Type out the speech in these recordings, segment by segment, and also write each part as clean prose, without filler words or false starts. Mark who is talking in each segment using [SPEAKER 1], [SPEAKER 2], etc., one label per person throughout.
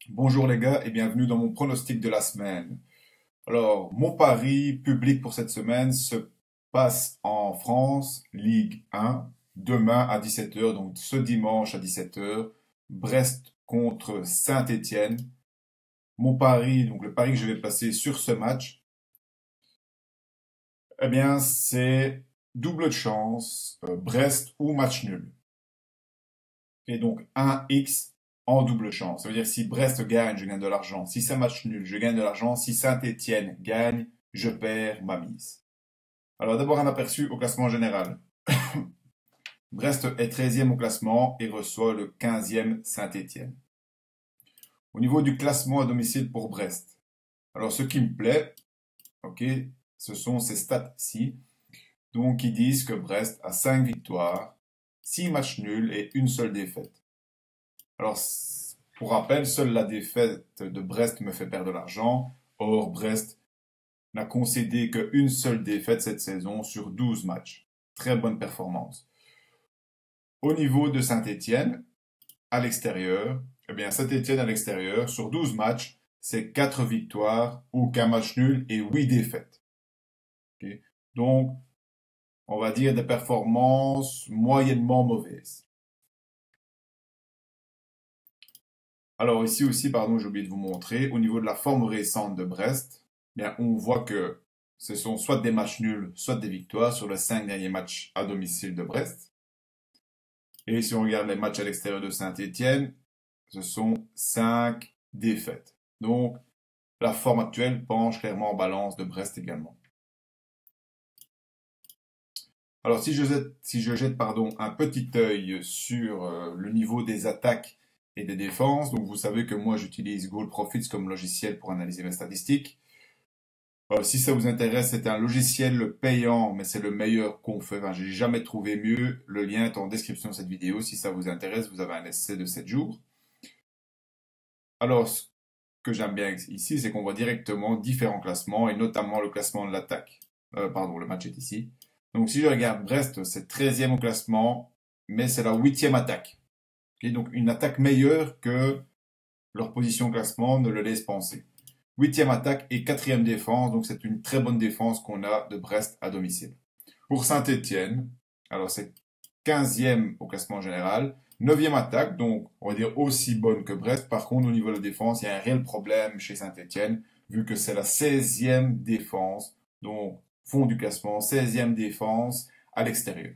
[SPEAKER 1] Bonjour les gars et bienvenue dans mon pronostic de la semaine. Alors, mon pari public pour cette semaine se passe en France, Ligue 1, demain à 17 h, donc ce dimanche à 17 h, Brest contre Saint-Étienne. Mon pari, donc le pari que je vais passer sur ce match, eh bien c'est double de chance, Brest ou match nul. Et donc 1x en double chance. Ça veut dire que si Brest gagne, je gagne de l'argent. Si c'est match nul, je gagne de l'argent. Si Saint-Étienne gagne, je perds ma mise. Alors d'abord un aperçu au classement général. Brest est 13e au classement et reçoit le 15e Saint-Étienne. Au niveau du classement à domicile pour Brest. Alors ce qui me plaît, ok, ce sont ces stats-ci. Donc ils disent que Brest a 5 victoires, 6 matchs nuls et une seule défaite. Alors, pour rappel, seule la défaite de Brest me fait perdre de l'argent. Or, Brest n'a concédé qu'une seule défaite cette saison sur 12 matchs. Très bonne performance. Au niveau de Saint-Étienne, à l'extérieur, eh bien, Saint-Étienne à l'extérieur, sur 12 matchs, c'est 4 victoires, aucun match nul et 8 défaites. Okay. Donc, on va dire des performances moyennement mauvaises. Alors ici aussi, pardon, j'ai oublié de vous montrer, au niveau de la forme récente de Brest, bien, on voit que ce sont soit des matchs nuls, soit des victoires sur les 5 derniers matchs à domicile de Brest. Et si on regarde les matchs à l'extérieur de Saint-Étienne, ce sont 5 défaites. Donc, la forme actuelle penche clairement en balance de Brest également. Alors, si je jette un petit œil sur le niveau des attaques et des défenses, donc vous savez que moi j'utilise Goal Profits comme logiciel pour analyser mes statistiques. Si ça vous intéresse, c'est un logiciel payant, mais c'est le meilleur qu'on fait. Enfin, j'ai jamais trouvé mieux. Le lien est en description de cette vidéo. Si ça vous intéresse, vous avez un essai de 7 jours. Alors, ce que j'aime bien ici, c'est qu'on voit directement différents classements, et notamment le classement de l'attaque. Pardon, le match est ici. Donc, si je regarde Brest, c'est 13e au classement, mais c'est la 8e attaque. Okay, donc, une attaque meilleure que leur position au classement ne le laisse penser. 8e attaque et 4e défense, donc c'est une très bonne défense qu'on a de Brest à domicile. Pour Saint-Étienne, alors c'est 15e au classement général, 9e attaque, donc on va dire aussi bonne que Brest. Par contre, au niveau de la défense, il y a un réel problème chez Saint-Étienne, vu que c'est la 16e défense, donc fond du classement, 16e défense à l'extérieur.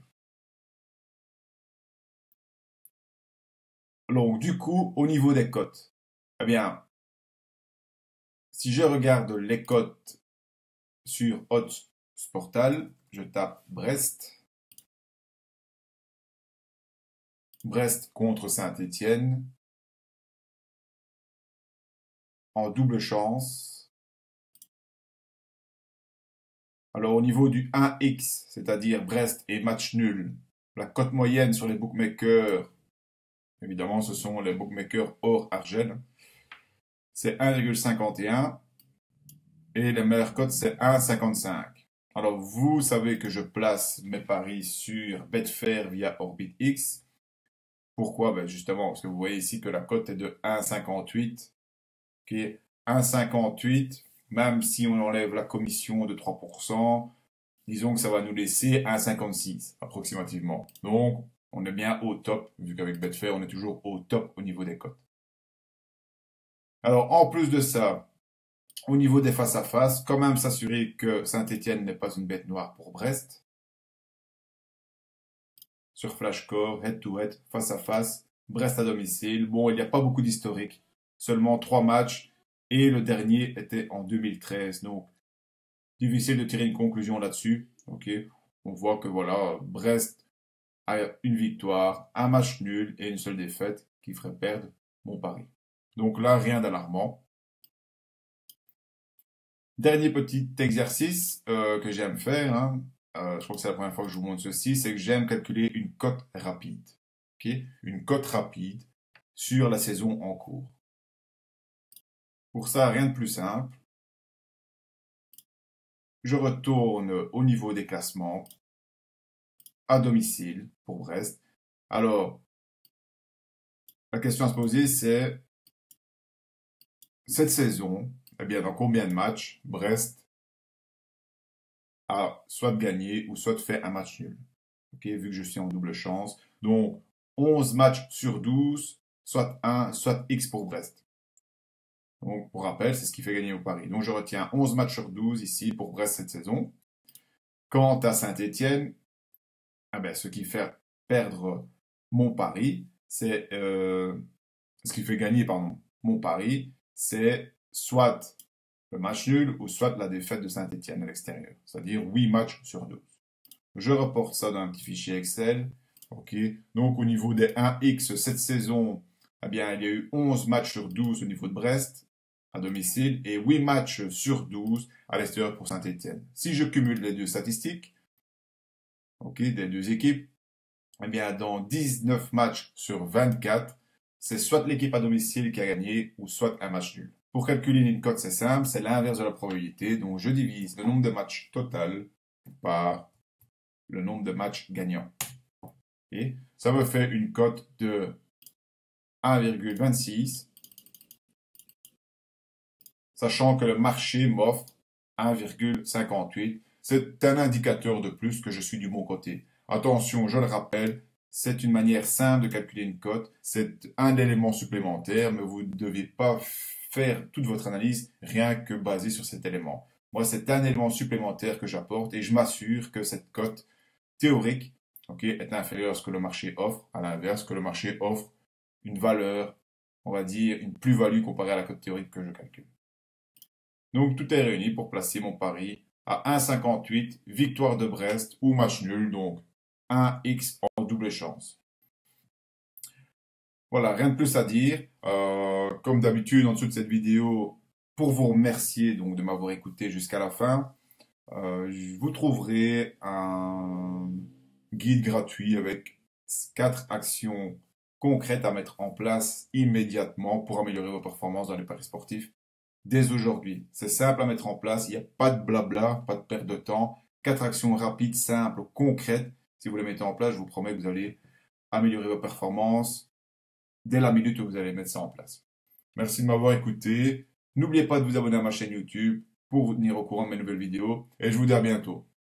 [SPEAKER 1] Donc du coup, au niveau des cotes, eh bien, si je regarde les cotes sur Odds Sportal, je tape Brest. Brest contre Saint-Étienne en double chance. Alors au niveau du 1x, c'est-à-dire Brest et match nul, la cote moyenne sur les bookmakers, évidemment ce sont les bookmakers hors argent, c'est 1,51 et les meilleures cotes c'est 1,55. Alors vous savez que je place mes paris sur Betfair via OrbitX. Pourquoi? Ben justement, parce que vous voyez ici que la cote est de 1,58, qui est 1,58, même si on enlève la commission de 3%, disons que ça va nous laisser 1,56 approximativement. Donc, on est bien au top, vu qu'avec Betfair, on est toujours au top au niveau des cotes. Alors, en plus de ça, au niveau des face-à-face, quand même s'assurer que Saint-Étienne n'est pas une bête noire pour Brest. Sur Flashcore, head-to-head, face-à-face, Brest à domicile. Bon, il n'y a pas beaucoup d'historique, seulement 3 matchs, et le dernier était en 2013. Donc, difficile de tirer une conclusion là-dessus. Ok, on voit que voilà, Brest a une victoire, un match nul et une seule défaite qui ferait perdre mon pari. Donc là, rien d'alarmant. Dernier petit exercice que j'aime faire, hein, je crois que c'est la première fois que je vous montre ceci, c'est que j'aime calculer une cote rapide. Okay, une cote rapide sur la saison en cours. Pour ça, rien de plus simple. Je retourne au niveau des classements à domicile pour Brest. Alors, la question à se poser, c'est cette saison, eh bien, dans combien de matchs Brest a soit gagné ou soit fait un match nul. Ok, vu que je suis en double chance. Donc, 11 matchs sur 12, soit 1, soit X pour Brest. Donc, pour rappel, c'est ce qui fait gagner au pari. Donc, je retiens 11 matchs sur 12 ici pour Brest cette saison. Quant à Saint-Étienne, eh ben, ce qui fait perdre mon pari, c'est ce qui fait gagner, pardon, mon pari, c'est soit le match nul ou soit la défaite de Saint-Étienne à l'extérieur, c'est-à-dire 8 matchs sur 12. Je reporte ça dans un petit fichier Excel. Ok. Donc au niveau des 1x cette saison, eh bien, il y a eu 11 matchs sur 12 au niveau de Brest à domicile et 8 matchs sur 12 à l'extérieur pour Saint-Étienne. Si je cumule les deux statistiques, ok, des deux équipes, eh bien, dans 19 matchs sur 24, c'est soit l'équipe à domicile qui a gagné ou soit un match nul. Pour calculer une cote, c'est simple, c'est l'inverse de la probabilité. Donc, je divise le nombre de matchs total par le nombre de matchs gagnants. Et ça me fait une cote de 1,26, sachant que le marché m'offre 1,58. C'est un indicateur de plus que je suis du bon côté. Attention, je le rappelle, c'est une manière simple de calculer une cote. C'est un élément supplémentaire, mais vous ne devez pas faire toute votre analyse rien que basée sur cet élément. Moi, c'est un élément supplémentaire que j'apporte et je m'assure que cette cote théorique, okay, est inférieure à ce que le marché offre. À l'inverse, que le marché offre une valeur, on va dire, une plus-value comparée à la cote théorique que je calcule. Donc, tout est réuni pour placer mon pari à 1,58, victoire de Brest ou match nul, donc 1x en double chance. Voilà, rien de plus à dire. Comme d'habitude, en dessous de cette vidéo, pour vous remercier donc de m'avoir écouté jusqu'à la fin, vous trouverez un guide gratuit avec 4 actions concrètes à mettre en place immédiatement pour améliorer vos performances dans les paris sportifs dès aujourd'hui. C'est simple à mettre en place, il n'y a pas de blabla, pas de perte de temps. 4 actions rapides, simples, concrètes. Si vous les mettez en place, je vous promets que vous allez améliorer vos performances dès la minute où vous allez mettre ça en place. Merci de m'avoir écouté. N'oubliez pas de vous abonner à ma chaîne YouTube pour vous tenir au courant de mes nouvelles vidéos et je vous dis à bientôt.